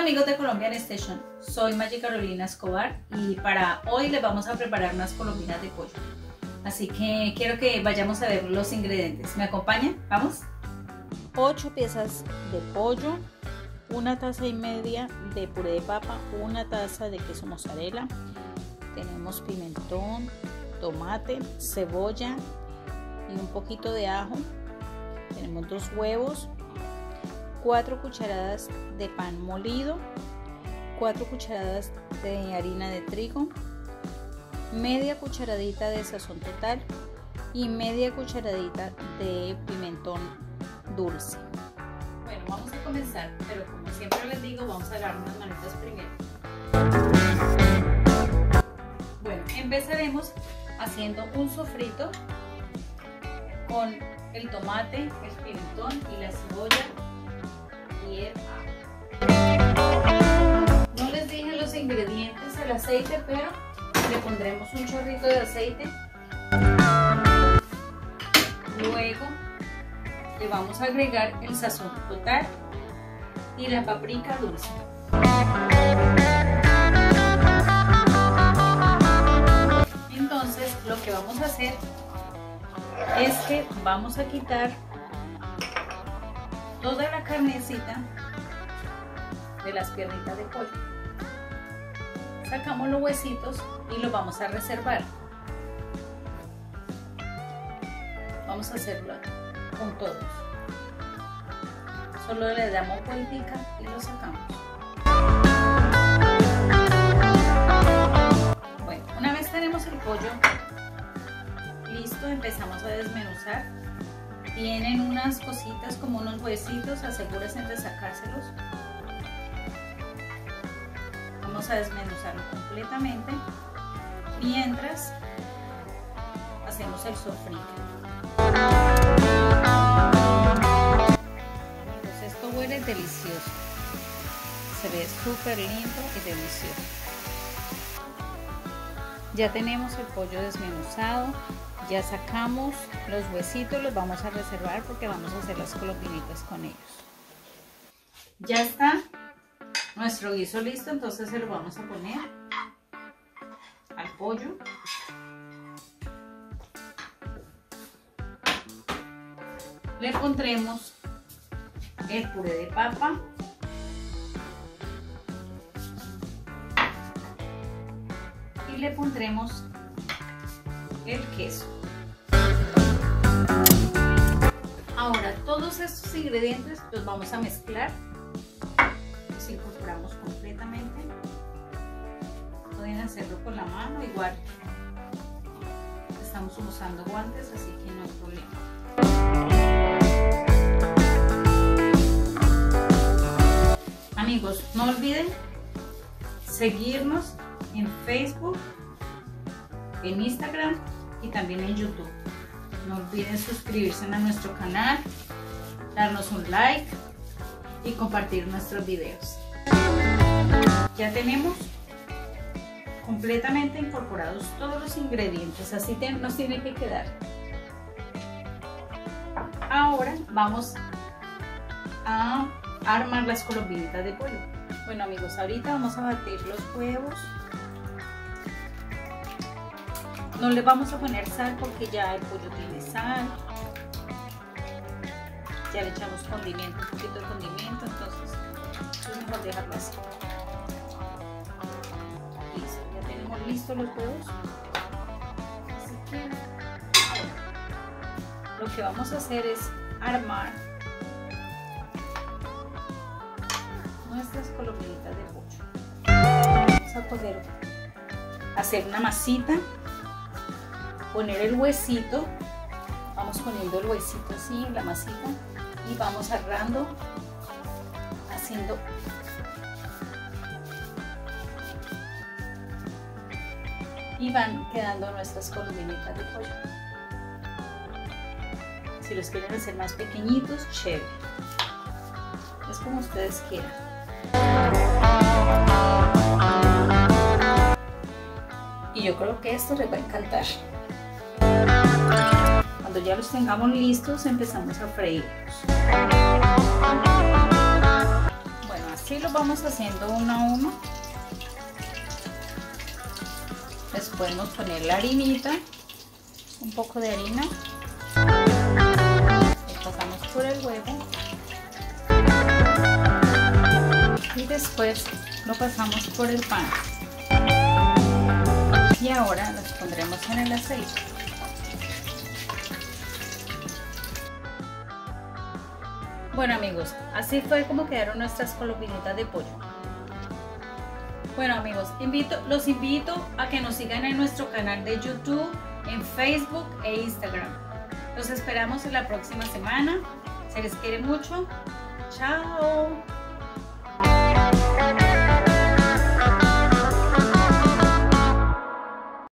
amigos de Colombian Station, soy Maggie Carolina Escobar y para hoy les vamos a preparar unas colombinas de pollo. Así que quiero que vayamos a ver los ingredientes. ¿Me acompañan? ¿Vamos? 8 piezas de pollo, 1,5 tazas de puré de papa, 1 taza de queso mozzarella, tenemos pimentón, tomate, cebolla y un poquito de ajo, tenemos 2 huevos, 4 cucharadas de pan molido, 4 cucharadas de harina de trigo, media cucharadita de sazón total y media cucharadita de pimentón dulce. Bueno, vamos a comenzar, pero como siempre les digo, vamos a lavar unas manitas primero. Bueno, empezaremos haciendo un sofrito con el tomate, el pimentón y la cebolla y el ajo. No les dije los ingredientes, el aceite, pero le pondremos un chorrito de aceite. Luego le vamos a agregar el sazón total y la paprika dulce. Entonces lo que vamos a hacer es que vamos a quitar toda la carnecita de las piernitas de pollo. Sacamos los huesitos y los vamos a reservar. Vamos a hacerlo con todos. Solo le damos vueltica y lo sacamos. Bueno, una vez tenemos el pollo listo, empezamos a desmenuzar. Tienen unas cositas como unos huesitos, asegúrense de sacárselos. Vamos a desmenuzarlo completamente mientras hacemos el sofrito. Amigos, esto huele delicioso, se ve súper lindo y delicioso. Ya tenemos el pollo desmenuzado, ya sacamos los huesitos, los vamos a reservar porque vamos a hacer las colombianitas con ellos. Ya está nuestro guiso listo, entonces se lo vamos a poner al pollo. Le pondremos el puré de papa, y le pondremos el queso. Ahora todos estos ingredientes los vamos a mezclar. Los incorporamos completamente. Pueden hacerlo con la mano, igual estamos usando guantes, así que no hay problema. Amigos, no olviden seguirnos en Facebook, en Instagram y también en YouTube. No olviden suscribirse a nuestro canal, darnos un like y compartir nuestros videos. Ya tenemos completamente incorporados todos los ingredientes, así nos tiene que quedar. Ahora vamos a armar las colombianitas de pollo. Bueno amigos, ahorita vamos a batir los huevos. No le vamos a poner sal porque ya el pollo tiene sal. Ya le echamos condimento, un poquito de condimento, entonces es mejor dejarlo así. Listo, ya tenemos listos los huevos. Así que ahora lo que vamos a hacer es armar nuestras colombianitas de pollo. Vamos a poder hacer una masita, poner el huesito, vamos poniendo el huesito así en la masita y vamos agarrando, haciendo y van quedando nuestras colombianitas de pollo. Si los quieren hacer más pequeñitos, chévere, es como ustedes quieran. Y yo creo que esto les va a encantar. Cuando ya los tengamos listos, empezamos a freírlos. Bueno, Así lo vamos haciendo uno a uno. Les podemos poner la harinita, un poco de harina. Lo pasamos por el huevo. Y después lo pasamos por el pan. Y ahora los pondremos en el aceite. Bueno amigos, así fue como quedaron nuestras colombinitas de pollo. Bueno amigos, los invito a que nos sigan en nuestro canal de YouTube, en Facebook e Instagram. Los esperamos en la próxima semana. Se les quiere mucho. Chao.